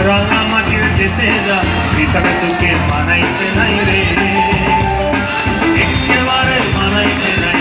রাঙা মাটির দেশে যা ভিতরে তোকে মানাইছে নাই রে, একেবারে মানাইছে নাই।